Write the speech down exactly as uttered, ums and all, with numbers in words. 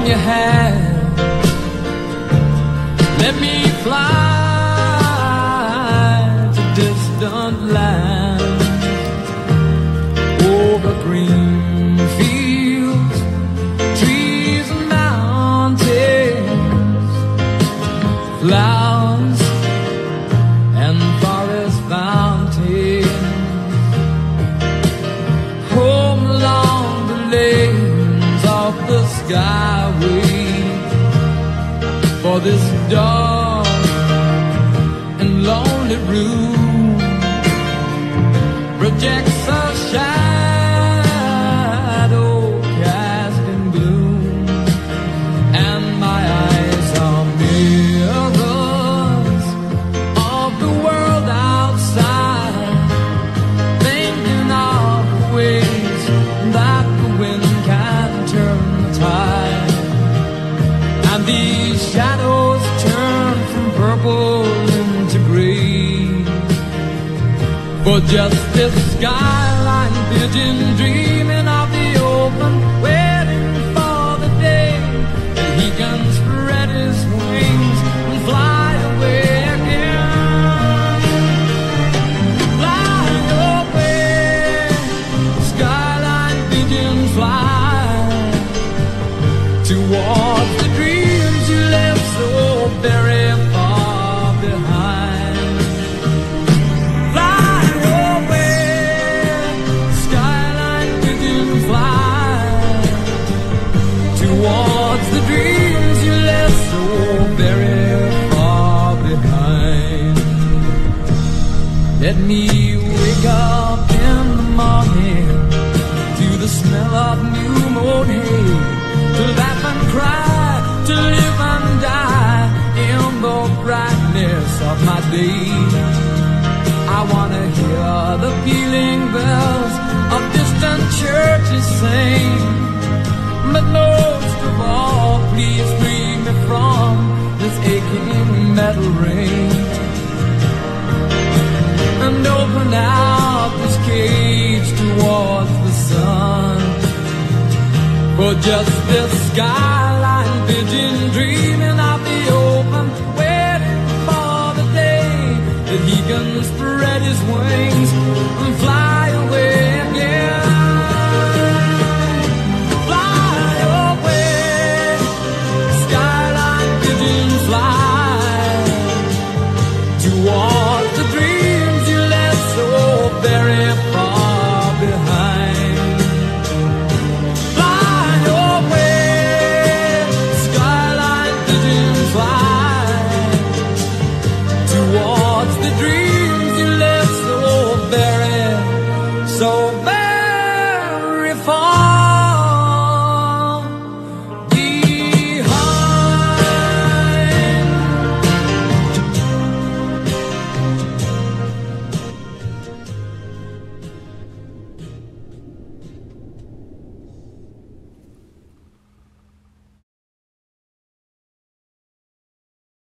your hand. Let me fly to distant land, over green fields, trees and mountains, flowers and forest fountains, home along the lanes of the skyway. For this dark and lonely room projects a shadow cast in gloom, and my eyes are mirrors of the world outside, thinking of the ways that the wind can turn the tide. And these shadows turn from purple into gray, for just this skyline pigeon dreaming of the open, waiting for the day that he can spread his wings and fly away again. Fly away, skyline pigeon, fly towards the dreams you left so very far behind. Fly away, skyline pigeon, fly towards the dreams you left so very far behind. Let me wake up in the morning to the smell of new mown hay, to laugh and cry, to live and die in the brightness of my day. I wanna hear the pealing bells of distant churches sing, but most of all, please free me from this aching metal ring, and open out this cage towards the sun. For just this sky